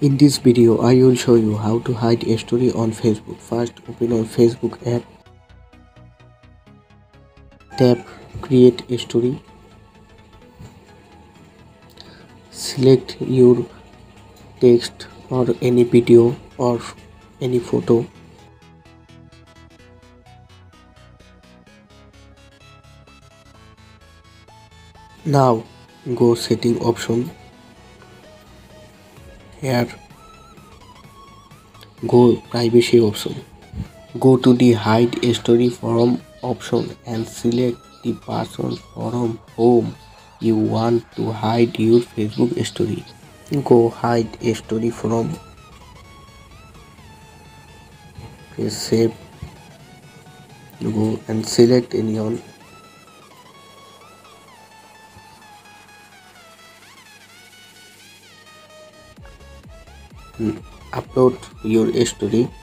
In this video, I will show you how to hide a story on Facebook. First, open on Facebook app, tap Create a Story, select your text or any video or any photo. Now, go setting option. Here, go privacy option. Go to the hide a story from option and select the person from whom you want to hide your Facebook story. Go hide a story from, press save, go and select anyone. Upload your story.